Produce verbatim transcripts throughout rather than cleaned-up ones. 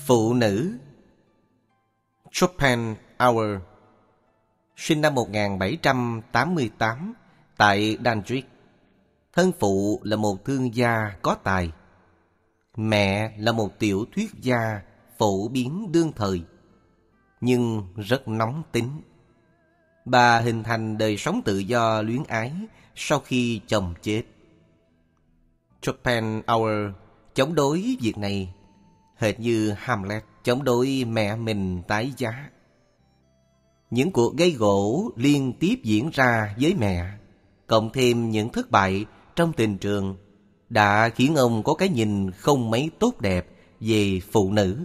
Phụ nữ. Schopenhauer sinh năm một nghìn bảy trăm tám mươi tám tại Danzig. Thân phụ là một thương gia có tài. Mẹ là một tiểu thuyết gia phổ biến đương thời, nhưng rất nóng tính. Bà hình thành đời sống tự do luyến ái sau khi chồng chết. Schopenhauer chống đối việc này, hệt như Hamlet chống đối mẹ mình tái giá. Những cuộc gây gổ liên tiếp diễn ra với mẹ, cộng thêm những thất bại trong tình trường, đã khiến ông có cái nhìn không mấy tốt đẹp về phụ nữ.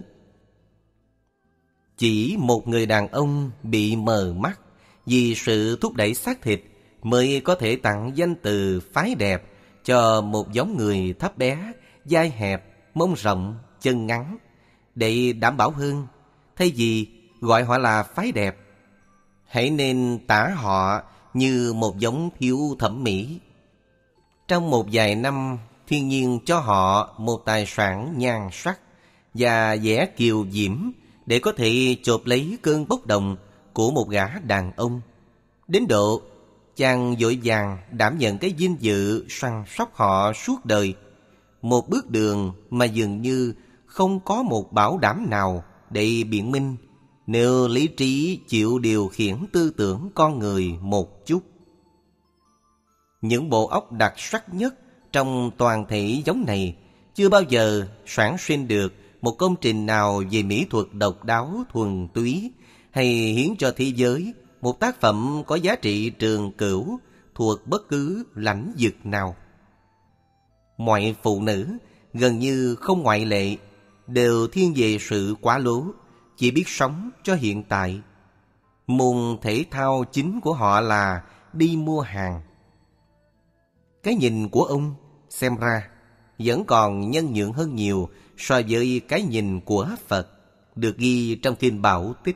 Chỉ một người đàn ông bị mờ mắt vì sự thúc đẩy xác thịt mới có thể tặng danh từ phái đẹp cho một giống người thấp bé, vai hẹp, mông rộng, chân ngắn, để đảm bảo hơn. Thay vì gọi họ là phái đẹp, hãy nên tả họ như một giống thiếu thẩm mỹ. Trong một vài năm, thiên nhiên cho họ một tài sản nhan sắc và vẻ kiều diễm để có thể chộp lấy cơn bốc đồng của một gã đàn ông, đến độ chàng vội vàng đảm nhận cái vinh dự săn sóc họ suốt đời. Một bước đường mà dường như không có một bảo đảm nào để biện minh nếu lý trí chịu điều khiển tư tưởng con người một chút. Những bộ óc đặc sắc nhất trong toàn thể giống này chưa bao giờ sản sinh được một công trình nào về mỹ thuật độc đáo thuần túy, hay hiến cho thế giới một tác phẩm có giá trị trường cửu thuộc bất cứ lãnh vực nào. Mọi phụ nữ, gần như không ngoại lệ, đều thiên về sự quá lố, chỉ biết sống cho hiện tại. Môn thể thao chính của họ là đi mua hàng. Cái nhìn của ông, xem ra, vẫn còn nhân nhượng hơn nhiều so với cái nhìn của Phật, được ghi trong Kinh Bảo Tích.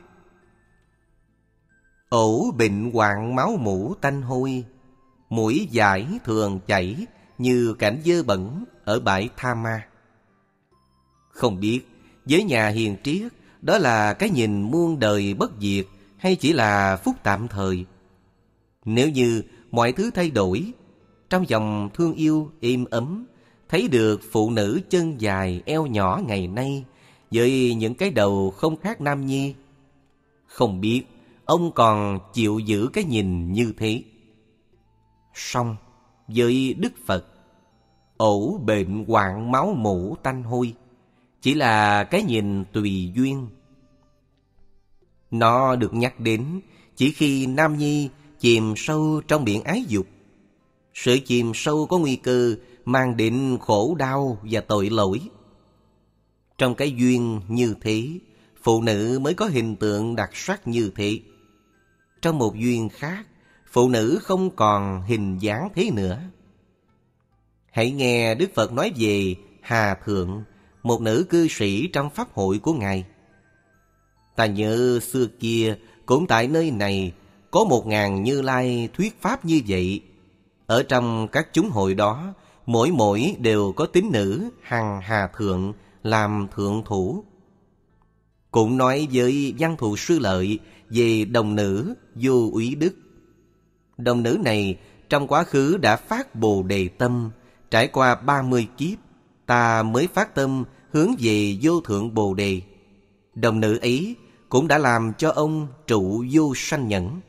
Ổ bệnh hoạn máu mủ tanh hôi, mũi dãi thường chảy như cảnh dơ bẩn ở bãi Tha Ma. Không biết với nhà hiền triết, đó là cái nhìn muôn đời bất diệt hay chỉ là phúc tạm thời. Nếu như mọi thứ thay đổi, trong dòng thương yêu êm ấm, thấy được phụ nữ chân dài eo nhỏ ngày nay với những cái đầu không khác nam nhi, không biết ông còn chịu giữ cái nhìn như thế. Song với Đức Phật, ổ bệnh hoạn máu mủ tanh hôi chỉ là cái nhìn tùy duyên. Nó được nhắc đến chỉ khi nam nhi chìm sâu trong biển ái dục. Sự chìm sâu có nguy cơ mang đến khổ đau và tội lỗi. Trong cái duyên như thế, phụ nữ mới có hình tượng đặc sắc như thế. Trong một duyên khác, phụ nữ không còn hình dáng thế nữa. Hãy nghe Đức Phật nói về Hà Thượng, một nữ cư sĩ trong pháp hội của Ngài. Ta nhớ xưa kia cũng tại nơi này có một ngàn Như Lai thuyết pháp như vậy. Ở trong các chúng hội đó, mỗi mỗi đều có tín nữ hằng Hà Thượng làm thượng thủ. Cũng nói với Văn Thù Sư Lợi về đồng nữ Vô Úy Đức. Đồng nữ này trong quá khứ đã phát Bồ Đề tâm, trải qua ba mươi kiếp, ta mới phát tâm hướng về vô thượng Bồ Đề. Đồng nữ ấy cũng đã làm cho ông trụ vô sanh nhẫn.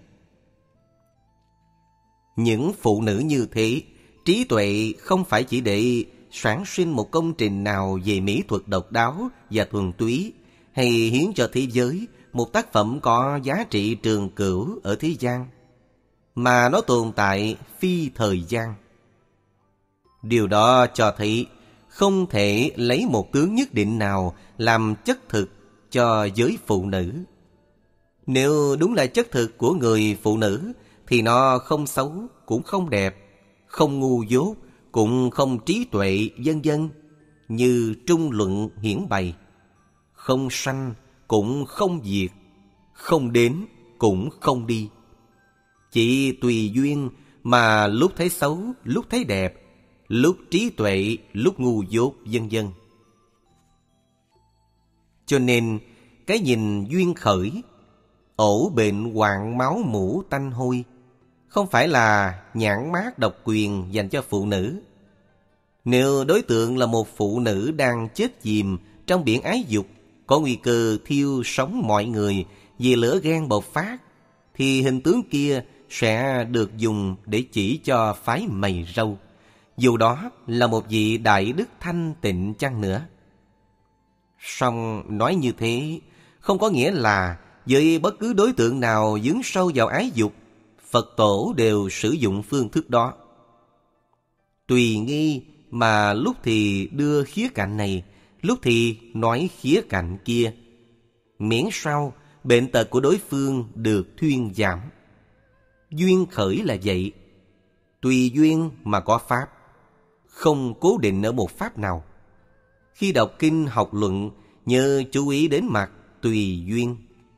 Những phụ nữ như thế, trí tuệ không phải chỉ để sản sinh một công trình nào về mỹ thuật độc đáo và thuần túy, hay hiến cho thế giới một tác phẩm có giá trị trường cửu ở thế gian, mà nó tồn tại phi thời gian. Điều đó cho thấy không thể lấy một tướng nhất định nào làm chất thực cho giới phụ nữ. Nếu đúng là chất thực của người phụ nữ, thì nó không xấu, cũng không đẹp, không ngu dốt, cũng không trí tuệ, vân vân, như trung luận hiển bày. Không sanh, cũng không diệt, không đến, cũng không đi. Chỉ tùy duyên mà lúc thấy xấu, lúc thấy đẹp, lúc trí tuệ, lúc ngu dốt, vân vân. Cho nên cái nhìn duyên khởi, ổ bệnh hoạn máu mủ tanh hôi, không phải là nhãn mác độc quyền dành cho phụ nữ. Nếu đối tượng là một phụ nữ đang chết chìm trong biển ái dục, có nguy cơ thiêu sống mọi người vì lửa ghen bộc phát, thì hình tướng kia sẽ được dùng để chỉ cho phái mày râu, dù đó là một vị đại đức thanh tịnh chăng nữa. Song nói như thế không có nghĩa là với bất cứ đối tượng nào dướng sâu vào ái dục, Phật tổ đều sử dụng phương thức đó. Tùy nghi mà lúc thì đưa khía cạnh này, lúc thì nói khía cạnh kia, miễn sao bệnh tật của đối phương được thuyên giảm. Duyên khởi là vậy, tùy duyên mà có pháp, không cố định ở một pháp nào. Khi đọc kinh học luận, nhớ chú ý đến mặt tùy duyên.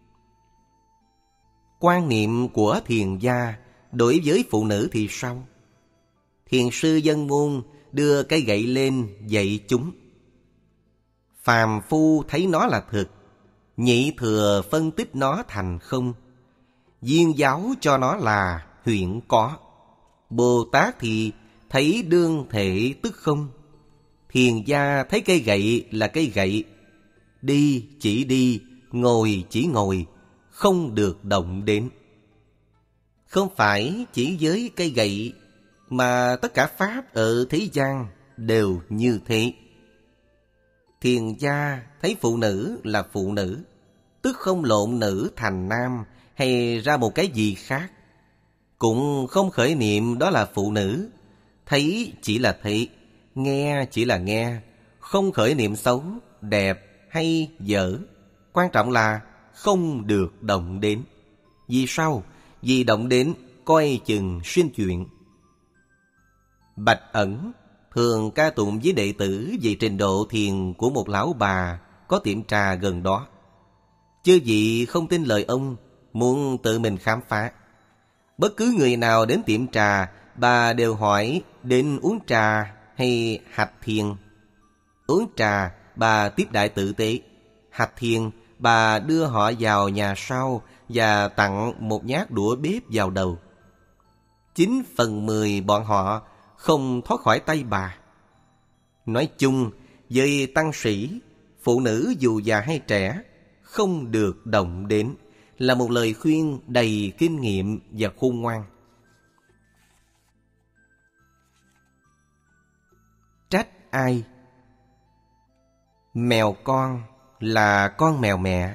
Quan niệm của thiền gia đối với phụ nữ thì sao? Thiền sư dân môn đưa cây gậy lên dạy chúng. Phàm phu thấy nó là thực, nhị thừa phân tích nó thành không. Viên giáo cho nó là huyễn có. Bồ Tát thì thấy đương thể tức không. Thiền gia thấy cây gậy là cây gậy, đi chỉ đi, ngồi chỉ ngồi, không được động đến. Không phải chỉ với cây gậy mà tất cả pháp ở thế gian đều như thế. Thiền gia thấy phụ nữ là phụ nữ, tức không lộn nữ thành nam hay ra một cái gì khác. Cũng không khởi niệm đó là phụ nữ, thấy chỉ là thấy, nghe chỉ là nghe, không khởi niệm xấu, đẹp hay dở. Quan trọng là không được động đến. Vì sao? Vì động đến coi chừng sinh chuyện. Bạch Ẩn thường ca tụng với đệ tử về trình độ thiền của một lão bà có tiệm trà gần đó. Chư vị không tin lời ông, muốn tự mình khám phá. Bất cứ người nào đến tiệm trà, bà đều hỏi đến uống trà hay hạch thiền. Uống trà, bà tiếp đại tử tế. Hạch thiền, bà đưa họ vào nhà sau và tặng một nhát đũa bếp vào đầu. Chín phần mười bọn họ không thoát khỏi tay bà. Nói chung, với tăng sĩ, phụ nữ dù già hay trẻ, không được động đến, là một lời khuyên đầy kinh nghiệm và khôn ngoan. Trách ai? Mèo con là con mèo mẹ.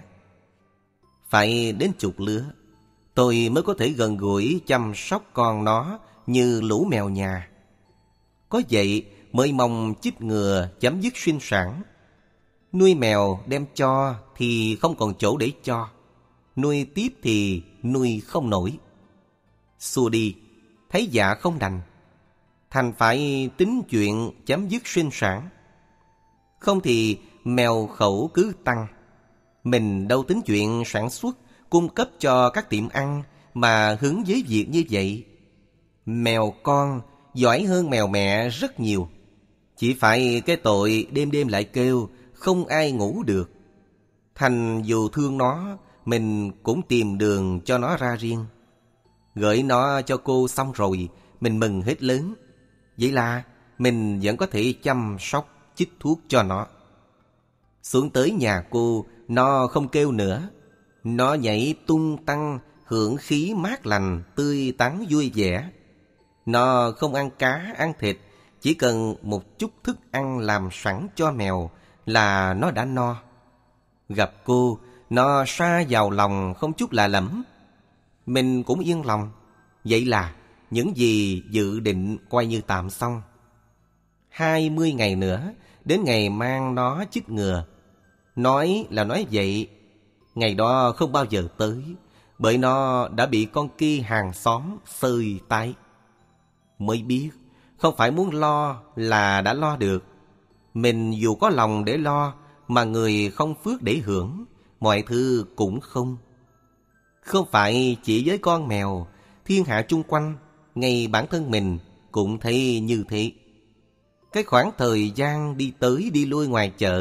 Phải đến chục lứa, tôi mới có thể gần gũi chăm sóc con nó như lũ mèo nhà. Có vậy mới mong chích ngừa chấm dứt sinh sản. Nuôi mèo đem cho thì không còn chỗ để cho, nuôi tiếp thì nuôi không nổi. Xua đi, thấy dạ không đành, thành phải tính chuyện chấm dứt sinh sản. Không thì mèo khẩu cứ tăng. Mình đâu tính chuyện sản xuất, cung cấp cho các tiệm ăn mà hứng với việc như vậy. Mèo con giỏi hơn mèo mẹ rất nhiều. Chỉ phải cái tội đêm đêm lại kêu, không ai ngủ được. Thành dù thương nó, mình cũng tìm đường cho nó ra riêng. Gửi nó cho cô xong rồi, mình mừng hết lớn. Vậy là mình vẫn có thể chăm sóc, chích thuốc cho nó. Xuống tới nhà cô, nó không kêu nữa. Nó nhảy tung tăng, hưởng khí mát lành, tươi tắn vui vẻ. Nó không ăn cá, ăn thịt, chỉ cần một chút thức ăn làm sẵn cho mèo là nó đã no. Gặp cô, nó sa vào lòng không chút lạ lẫm. Mình cũng yên lòng. Vậy là những gì dự định coi như tạm xong. Hai mươi ngày nữa, đến ngày mang nó chích ngừa. Nói là nói vậy, ngày đó không bao giờ tới, bởi nó đã bị con kia hàng xóm xơi tái. Mới biết, không phải muốn lo là đã lo được. Mình dù có lòng để lo, mà người không phước để hưởng, mọi thứ cũng không. Không phải chỉ với con mèo, thiên hạ chung quanh, ngay bản thân mình cũng thấy như thế. Cái khoảng thời gian đi tới đi lui ngoài chợ,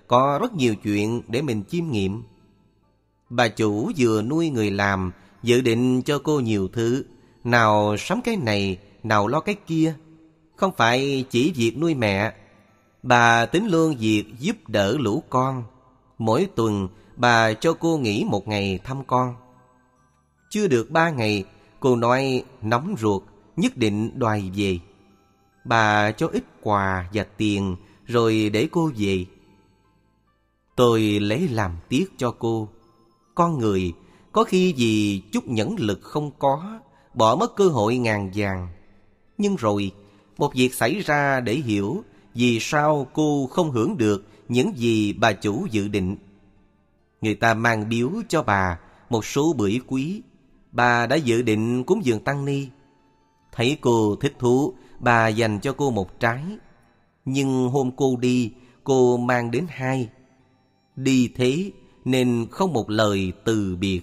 có rất nhiều chuyện để mình chiêm nghiệm. Bà chủ vừa nuôi người làm, dự định cho cô nhiều thứ, nào sắm cái này, nào lo cái kia. Không phải chỉ việc nuôi mẹ, bà tính luôn việc giúp đỡ lũ con. Mỗi tuần bà cho cô nghỉ một ngày thăm con. Chưa được ba ngày, cô nói nóng ruột, nhất định đòi về. Bà cho ít quà và tiền rồi để cô về. Tôi lấy làm tiếc cho cô. Con người có khi vì chút nhẫn lực không có, bỏ mất cơ hội ngàn vàng. Nhưng rồi một việc xảy ra để hiểu vì sao cô không hưởng được những gì bà chủ dự định. Người ta mang biếu cho bà một số bưởi quý. Bà đã dự định cúng dường tăng ni. Thấy cô thích thú, bà dành cho cô một trái. Nhưng hôm cô đi, cô mang đến hai. Đi thế nên không một lời từ biệt.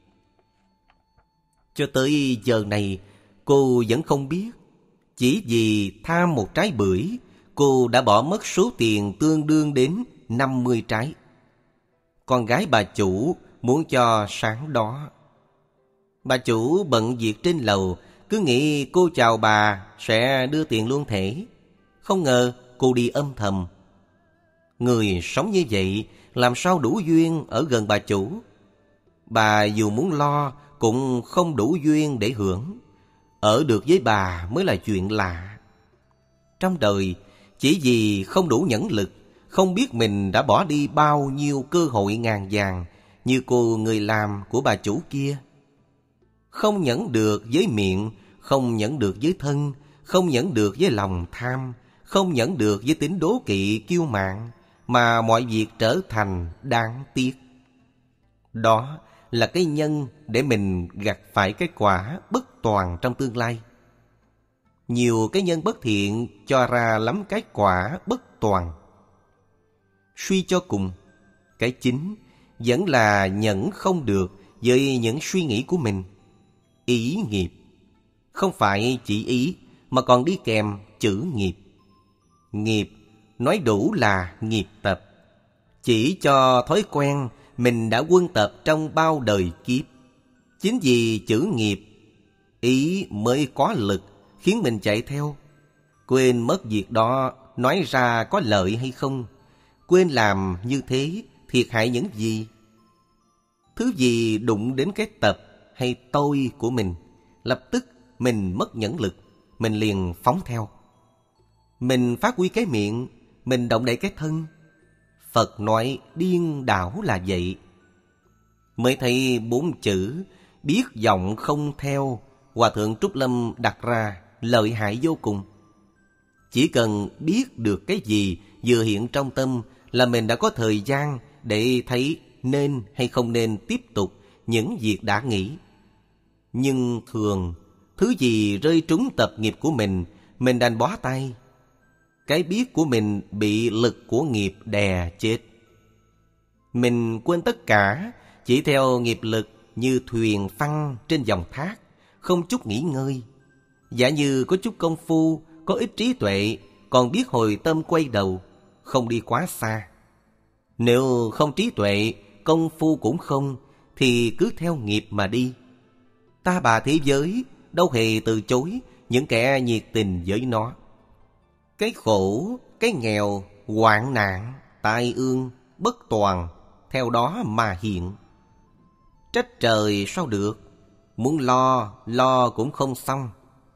Cho tới giờ này, cô vẫn không biết. Chỉ vì tham một trái bưởi, cô đã bỏ mất số tiền tương đương đến năm mươi trái. Con gái bà chủ muốn cho sáng đó. Bà chủ bận việc trên lầu, cứ nghĩ cô chào bà sẽ đưa tiền luôn thể. Không ngờ cô đi âm thầm. Người sống như vậy làm sao đủ duyên ở gần bà chủ. Bà dù muốn lo cũng không đủ duyên để hưởng. Ở được với bà mới là chuyện lạ. Trong đời, chỉ vì không đủ nhẫn lực, không biết mình đã bỏ đi bao nhiêu cơ hội ngàn vàng, như cô người làm của bà chủ kia. Không nhẫn được với miệng, không nhẫn được với thân, không nhẫn được với lòng tham, không nhẫn được với tính đố kỵ kiêu mạn, mà mọi việc trở thành đáng tiếc. Đó là cái nhân để mình gặt phải cái quả bất toàn trong tương lai. Nhiều cái nhân bất thiện cho ra lắm cái quả bất toàn. Suy cho cùng, cái chính vẫn là nhẫn không được với những suy nghĩ của mình. Ý nghiệp, không phải chỉ ý mà còn đi kèm chữ nghiệp. Nghiệp nói đủ là nghiệp tập, chỉ cho thói quen mình đã quân tập trong bao đời kiếp. Chính vì chữ nghiệp, ý mới có lực khiến mình chạy theo. Quên mất việc đó nói ra có lợi hay không. Quên làm như thế thiệt hại những gì. Thứ gì đụng đến cái tập hay tôi của mình, lập tức mình mất nhẫn lực, mình liền phóng theo. Mình phát huy cái miệng, mình động đậy cái thân. Phật nói điên đảo là vậy. Mới thấy bốn chữ biết vọng không theo, Hòa thượng Trúc Lâm đặt ra lợi hại vô cùng. Chỉ cần biết được cái gì vừa hiện trong tâm là mình đã có thời gian để thấy nên hay không nên tiếp tục những việc đã nghĩ. Nhưng thường, thứ gì rơi trúng tập nghiệp của mình, mình đành bó tay. Cái biết của mình bị lực của nghiệp đè chết. Mình quên tất cả, chỉ theo nghiệp lực như thuyền phăng trên dòng thác, không chút nghỉ ngơi. Giả như có chút công phu, có ít trí tuệ, còn biết hồi tâm quay đầu, không đi quá xa. Nếu không trí tuệ, công phu cũng không, thì cứ theo nghiệp mà đi. Ta bà thế giới đâu hề từ chối những kẻ nhiệt tình với nó. Cái khổ, cái nghèo, hoạn nạn, tai ương, bất toàn, theo đó mà hiện. Trách trời sao được, muốn lo, lo cũng không xong.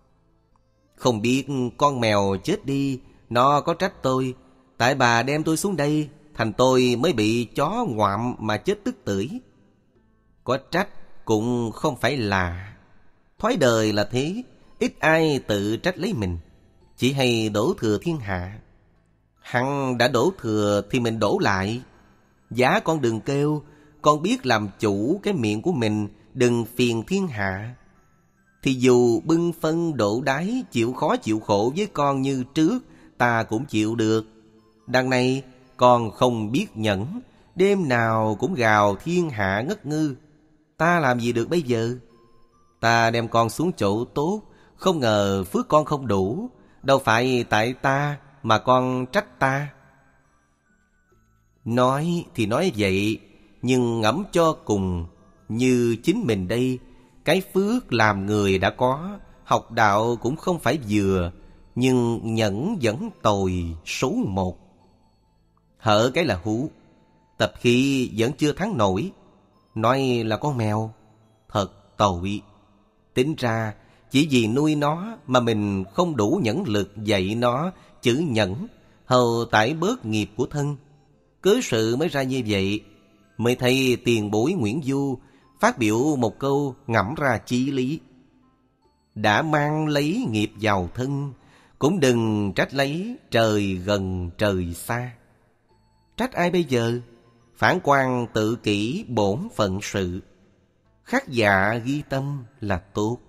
Không biết con mèo chết đi, nó có trách tôi, tại bà đem tôi xuống đây, thành tôi mới bị chó ngoạm mà chết tức tưởi. Có trách cũng không phải là. Thói đời là thế, ít ai tự trách lấy mình, chỉ hay đổ thừa thiên hạ. Hắn đã đổ thừa thì mình đổ lại. Giá con đừng kêu, con biết làm chủ cái miệng của mình, đừng phiền thiên hạ. Thì dù bưng phân đổ đáy, chịu khó chịu khổ với con như trước, ta cũng chịu được. Đằng này con không biết nhẫn, đêm nào cũng gào thiên hạ ngất ngư. Ta làm gì được bây giờ? Ta đem con xuống chỗ tốt, không ngờ phước con không đủ. Đâu phải tại ta mà con trách ta. Nói thì nói vậy, nhưng ngẫm cho cùng, như chính mình đây, cái phước làm người đã có, học đạo cũng không phải vừa, nhưng nhẫn vẫn tồi số một. Hở cái là hú, tập khí vẫn chưa thắng nổi. Nói là con mèo, thật tội. Tính ra, chỉ vì nuôi nó mà mình không đủ nhẫn lực dạy nó chữ nhẫn, hầu tải bớt nghiệp của thân. Cớ sự mới ra như vậy. Mới thấy tiền bối Nguyễn Du phát biểu một câu ngẫm ra chí lý. Đã mang lấy nghiệp vào thân, cũng đừng trách lấy trời gần trời xa. Trách ai bây giờ? Phản quan tự kỷ bổn phận sự. Khắc dạ ghi tâm là tốt.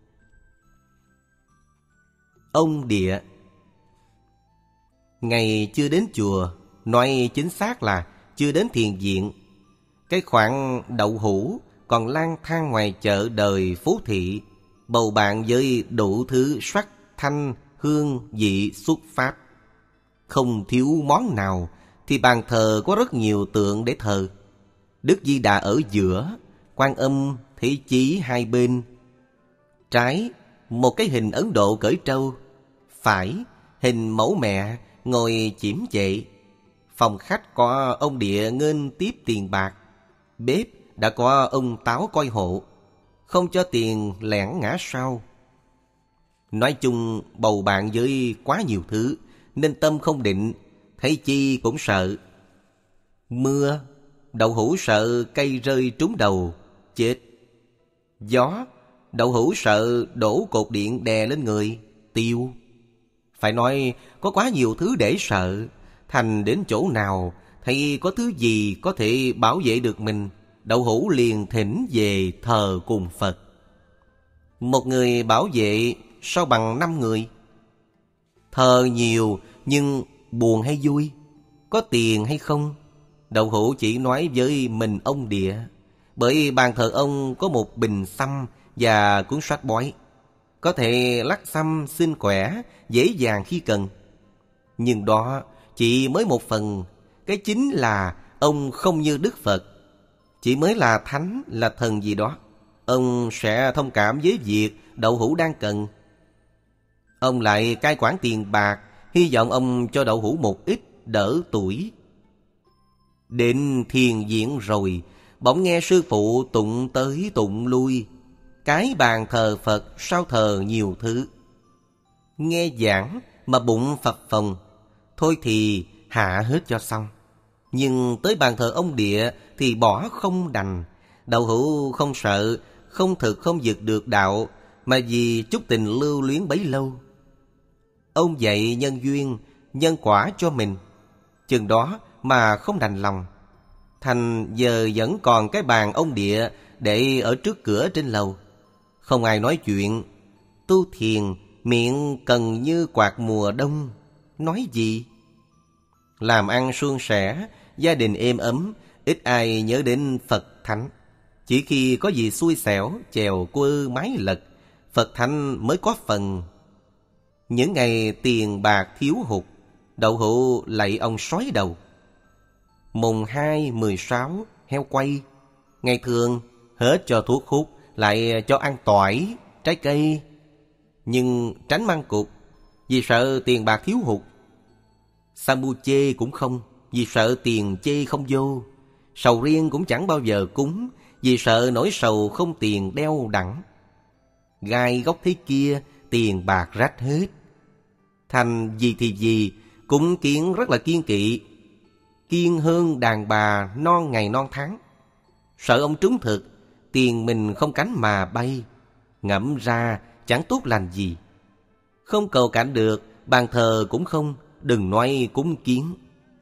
Ông địa. Ngày chưa đến chùa, nói chính xác là chưa đến thiền viện. Cái khoản đậu hũ còn lang thang ngoài chợ đời phố thị, bầu bạn với đủ thứ sắc, thanh, hương, vị, xuất pháp. Không thiếu món nào, thì bàn thờ có rất nhiều tượng để thờ. Đức Di Đà ở giữa, Quan Âm, Thế Chí hai bên. Trái, một cái hình Ấn Độ cởi trâu. Phải, hình mẫu mẹ ngồi chiếm chệ. Phòng khách có ông địa nghênh tiếp tiền bạc. Bếp đã có ông táo coi hộ, không cho tiền lẻn ngã sau. Nói chung bầu bạn với quá nhiều thứ, nên tâm không định, thấy chi cũng sợ. Mưa, đậu hũ sợ cây rơi trúng đầu, chết. Gió, đậu hũ sợ đổ cột điện đè lên người, tiêu. Phải nói có quá nhiều thứ để sợ, thành đến chỗ nào thấy có thứ gì có thể bảo vệ được mình, đậu hũ liền thỉnh về thờ cùng Phật. Một người bảo vệ sao bằng năm người? Thờ nhiều nhưng buồn hay vui, có tiền hay không, đậu hũ chỉ nói với mình ông địa. Bởi bàn thờ ông có một bình xăm và cuốn sách bói, có thể lắc xăm xin khỏe dễ dàng khi cần. Nhưng đó chỉ mới một phần. Cái chính là ông không như Đức Phật. Chỉ mới là thánh, là thần gì đó, ông sẽ thông cảm với việc đậu hũ đang cần. Ông lại cai quản tiền bạc, hy vọng ông cho đậu hũ một ít đỡ tuổi. Đến thiền viện rồi, bỗng nghe sư phụ tụng tới tụng lui. Cái bàn thờ Phật sao thờ nhiều thứ. Nghe giảng mà bụng phập phồng, thôi thì hạ hết cho xong. Nhưng tới bàn thờ ông địa thì bỏ không đành. Đậu hũ không sợ, không thực không vượt được đạo, mà vì chút tình lưu luyến bấy lâu. Ông dạy nhân duyên, nhân quả cho mình, chừng đó mà không đành lòng. Thành giờ vẫn còn cái bàn ông địa để ở trước cửa trên lầu. Không ai nói chuyện. Tu thiền miệng cần như quạt mùa đông. Nói gì? Làm ăn suôn sẻ, gia đình êm ấm, ít ai nhớ đến Phật Thánh. Chỉ khi có gì xui xẻo, chèo quơ mái lật, Phật Thánh mới có phần. Những ngày tiền bạc thiếu hụt, đậu hũ lạy ông sói đầu. Mùng hai, mười sáu, heo quay. Ngày thường, hết cho thuốc hút, lại cho ăn tỏi, trái cây. Nhưng tránh măng cụt, vì sợ tiền bạc thiếu hụt. Sambuche cũng không, vì sợ tiền chê không vô. Sầu riêng cũng chẳng bao giờ cúng, vì sợ nỗi sầu không tiền đeo đẳng. Gai góc thế kia, tiền bạc rách hết. Thành gì thì gì, cúng kiến rất là kiên kỵ. Kiên hơn đàn bà non ngày non tháng. Sợ ông trúng thực, tiền mình không cánh mà bay. Ngẫm ra chẳng tốt lành gì. Không cầu cạnh được, bàn thờ cũng không, đừng nói cúng kiến.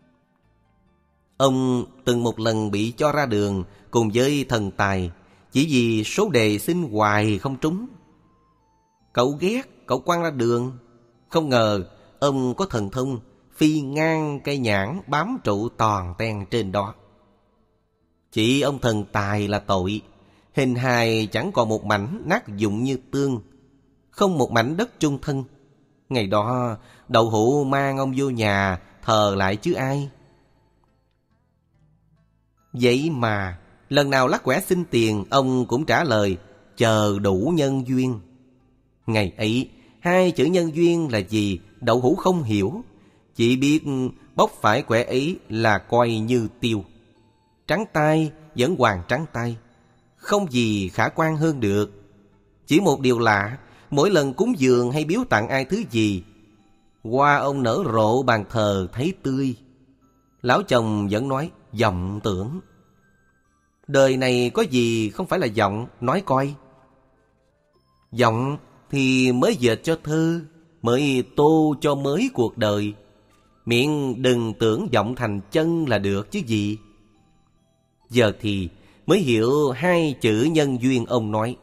Ông từng một lần bị cho ra đường cùng với thần tài, chỉ vì số đề xin hoài không trúng. Cậu ghét, cậu quăng ra đường. Không ngờ ông có thần thông, phi ngang cây nhãn bám trụ toàn ten trên đó. Chỉ ông thần tài là tội. Hình hài chẳng còn một mảnh nát dụng như tương, không một mảnh đất chung thân. Ngày đó đậu hũ mang ông vô nhà thờ lại chứ ai. Vậy mà lần nào lắc quẻ xin tiền, ông cũng trả lời chờ đủ nhân duyên. Ngày ấy, hai chữ nhân duyên là gì Đậu Hũ không hiểu, chỉ biết bóc phải quẻ ấy là coi như tiêu. Trắng tay vẫn hoàn trắng tay, không gì khả quan hơn được. Chỉ một điều lạ, mỗi lần cúng dường hay biếu tặng ai thứ gì, hoa ông nở rộ bàn thờ thấy tươi. Lão chồng vẫn nói vọng tưởng. Đời này có gì không phải là vọng, nói coi. Vọng thì mới dệt cho thơ, mới tô cho mới cuộc đời. Miệng đừng tưởng vọng thành chân là được chứ gì. Giờ thì mới hiểu hai chữ nhân duyên ông nói.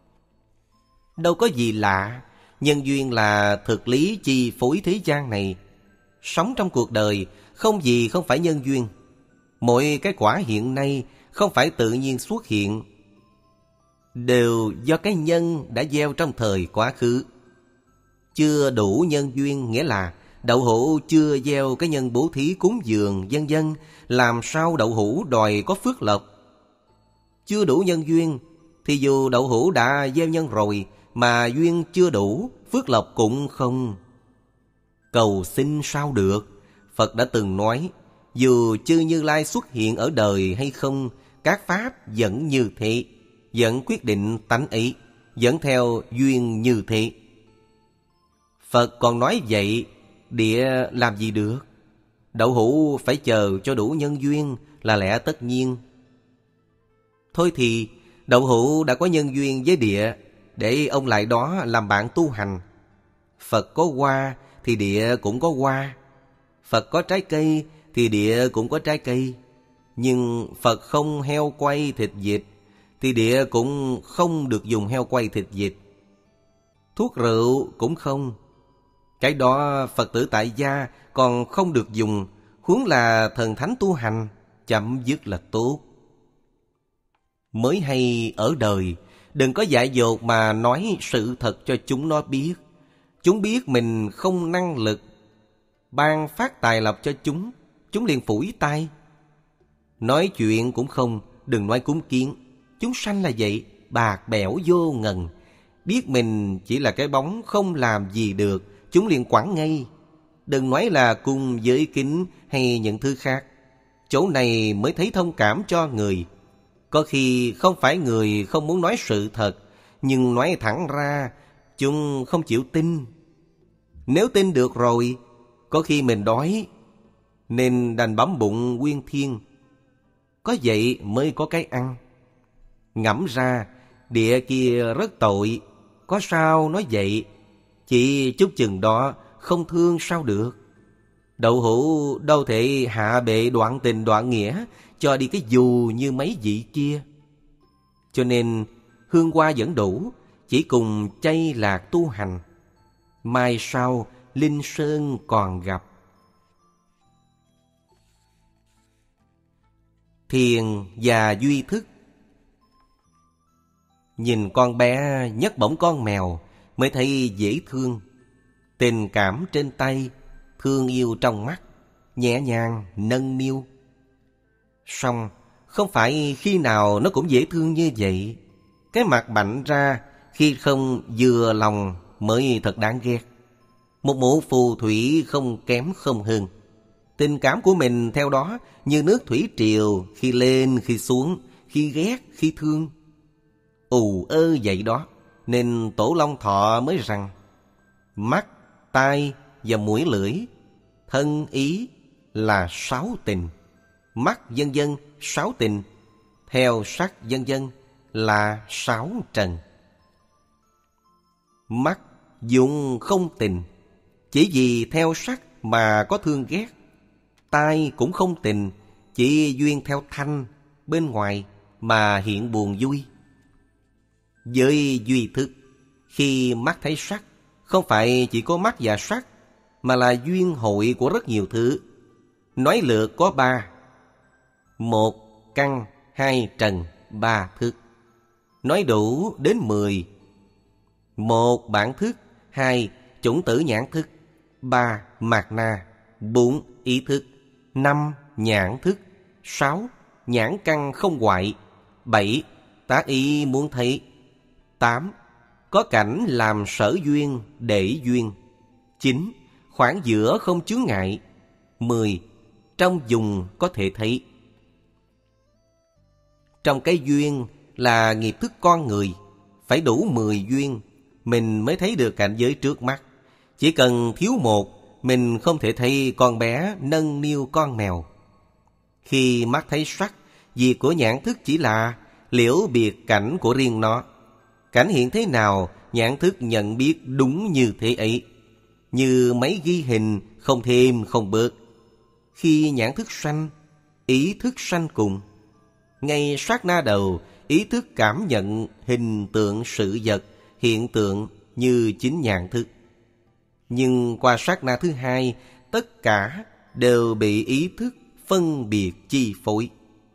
Đâu có gì lạ, nhân duyên là thực lý chi phối thế gian này. Sống trong cuộc đời, không gì không phải nhân duyên. Mọi cái quả hiện nay không phải tự nhiên xuất hiện, đều do cái nhân đã gieo trong thời quá khứ. Chưa đủ nhân duyên nghĩa là Đậu Hũ chưa gieo cái nhân bố thí cúng dường vân vân, làm sao Đậu Hũ đòi có phước lộc? Chưa đủ nhân duyên thì dù Đậu Hũ đã gieo nhân rồi mà duyên chưa đủ, phước lộc cũng không. Cầu xin sao được? Phật đã từng nói, dù chư Như Lai xuất hiện ở đời hay không, các pháp vẫn như thế, vẫn quyết định tánh ấy, vẫn theo duyên như thế. Phật còn nói vậy, địa làm gì được? Đậu Hũ phải chờ cho đủ nhân duyên là lẽ tất nhiên. Thôi thì Đậu Hũ đã có nhân duyên với địa, để ông lại đó làm bạn tu hành. Phật có hoa thì địa cũng có hoa, Phật có trái cây thì địa cũng có trái cây. Nhưng Phật không heo quay thịt vịt thì địa cũng không được dùng heo quay thịt vịt. Thuốc rượu cũng không. Cái đó Phật tử tại gia còn không được dùng, huống là thần thánh tu hành, chậm dứt là tốt. Mới hay ở đời, đừng có dại dột mà nói sự thật cho chúng nó biết. Chúng biết mình không năng lực, ban phát tài lộc cho chúng, chúng liền phủi tay. Nói chuyện cũng không, đừng nói cúng kiến. Chúng sanh là vậy, bạc bẽo vô ngần. Biết mình chỉ là cái bóng không làm gì được, chúng liền quẳng ngay. Đừng nói là cung giới kính hay những thứ khác. Chỗ này mới thấy thông cảm cho người. Có khi không phải người không muốn nói sự thật, nhưng nói thẳng ra, chúng không chịu tin. Nếu tin được rồi, có khi mình đói, nên đành bấm bụng nguyên thiên. Có vậy mới có cái ăn. Ngẫm ra, địa kia rất tội, có sao nói vậy? Chỉ chút chừng đó, không thương sao được. Đậu Hũ đâu thể hạ bệ đoạn tình đoạn nghĩa, cho đi cái dù như mấy vị kia. Cho nên hương hoa vẫn đủ, chỉ cùng chay lạc tu hành. Mai sau Linh Sơn còn gặp. Thiền và duy thức. Nhìn con bé nhấc bổng con mèo mới thấy dễ thương. Tình cảm trên tay, thương yêu trong mắt, nhẹ nhàng nâng niu. Song không phải khi nào nó cũng dễ thương như vậy. Cái mặt bảnh ra khi không vừa lòng mới thật đáng ghét. Một mụ phù thủy không kém không hơn. Tình cảm của mình theo đó như nước thủy triều, khi lên khi xuống, khi ghét khi thương. Ù ơ vậy đó, nên Tổ Long Thọ mới rằng: mắt, tai và mũi lưỡi, thân ý là sáu tình. Mắt vân vân sáu tình, theo sắc vân vân là sáu trần. Mắt dụng không tình, chỉ vì theo sắc mà có thương ghét. Tai cũng không tình, chỉ duyên theo thanh bên ngoài mà hiện buồn vui. Với duy thức, khi mắt thấy sắc, không phải chỉ có mắt và sắc, mà là duyên hội của rất nhiều thứ. Nói lượt có ba: một căn, hai trần, ba thức. Nói đủ đến mười: một bản thức, hai chủng tử nhãn thức, ba mạt na, bốn ý thức, năm nhãn thức, sáu nhãn căn không hoại. Bảy, tác ý muốn thấy. Tám, có cảnh làm sở duyên, để duyên. Chín, khoảng giữa không chướng ngại. Mười, trong dùng có thể thấy. Trong cái duyên là nghiệp thức con người, phải đủ mười duyên, mình mới thấy được cảnh giới trước mắt. Chỉ cần thiếu một, mình không thể thấy con bé nâng niu con mèo. Khi mắt thấy sắc, việc của nhãn thức chỉ là liễu biệt cảnh của riêng nó. Cảnh hiện thế nào, nhãn thức nhận biết đúng như thế ấy. Như máy ghi hình, không thêm không bớt. Khi nhãn thức sanh, ý thức sanh cùng. Ngay sát na đầu, ý thức cảm nhận hình tượng sự vật, hiện tượng như chính nhãn thức. Nhưng qua sát na thứ hai, tất cả đều bị ý thức phân biệt chi phối.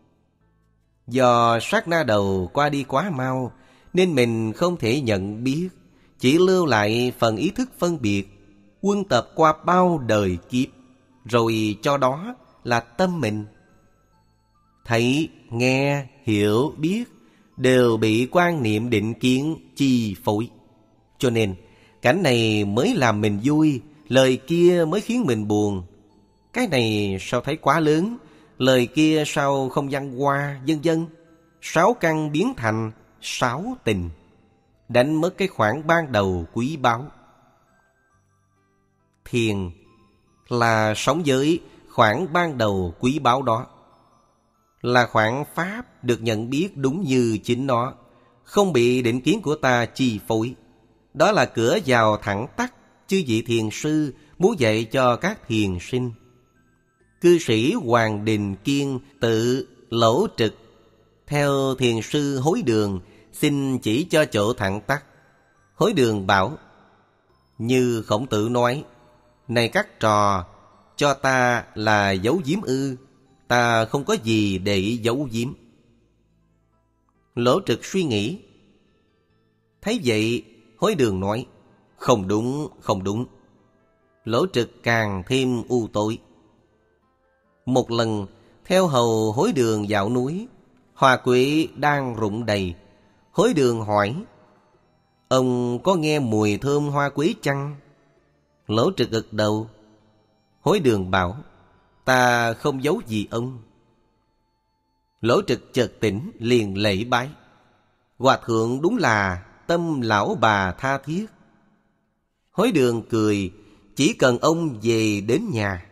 Do sát na đầu qua đi quá mau, nên mình không thể nhận biết, chỉ lưu lại phần ý thức phân biệt, quân tập qua bao đời kiếp, rồi cho đó là tâm mình. Thấy, nghe, hiểu, biết đều bị quan niệm định kiến chi phối. Cho nên cảnh này mới làm mình vui, lời kia mới khiến mình buồn. Cái này sao thấy quá lớn, lời kia sao không văn hoa, vân vân. Sáu căn biến thành sáu tình, đánh mất cái khoảng ban đầu quý báu. Thiền là sống với khoảng ban đầu quý báu đó, là khoảng pháp được nhận biết đúng như chính nó, không bị định kiến của ta chi phối. Đó là cửa vào thẳng tắc chư vị thiền sư muốn dạy cho các thiền sinh. Cư sĩ Hoàng Đình Kiên tự Lỗ Trực theo thiền sư Hối Đường xin chỉ cho chỗ thẳng tắc. Hối Đường bảo: như Khổng Tử nói, này các trò, cho ta là giấu giếm ư? Ta không có gì để giấu giếm. Lỗ Trực suy nghĩ. Thấy vậy, Hối Đường nói: không đúng, không đúng. Lỗ Trực càng thêm u tối. Một lần, theo hầu Hối Đường dạo núi, hoa quế đang rụng đầy. Hối Đường hỏi: ông có nghe mùi thơm hoa quế chăng? Lỗ Trực gật đầu. Hối Đường bảo: ta không giấu gì ông. Lỗ Trực chợt tỉnh, liền lễ bái: hòa thượng đúng là tâm lão bà tha thiết. Hối Đường cười: chỉ cần ông về đến nhà.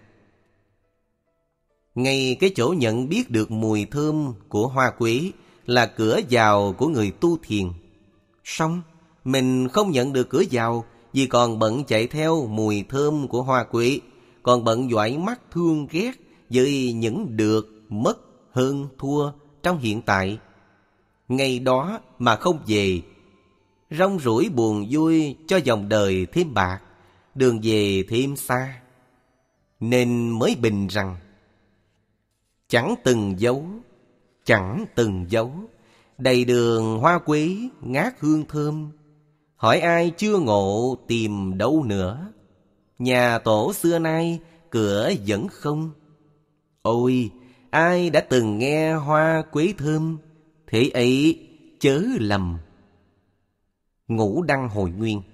Ngay cái chỗ nhận biết được mùi thơm của hoa quế là cửa vào của người tu thiền. Xong, mình không nhận được cửa vào vì còn bận chạy theo mùi thơm của hoa quế, còn bận dõi mắt thương ghét với những được mất hơn thua trong hiện tại. Ngày đó mà không về, rong ruổi buồn vui cho dòng đời thêm bạc, đường về thêm xa. Nên mới bình rằng chẳng từng dấu, chẳng từng dấu, đầy đường hoa quế ngát hương thơm. Hỏi ai chưa ngộ tìm đâu nữa, nhà tổ xưa nay cửa vẫn không. Ôi, ai đã từng nghe hoa quế thơm, thế ấy chớ lầm. Ngũ Đăng Hồi Nguyên.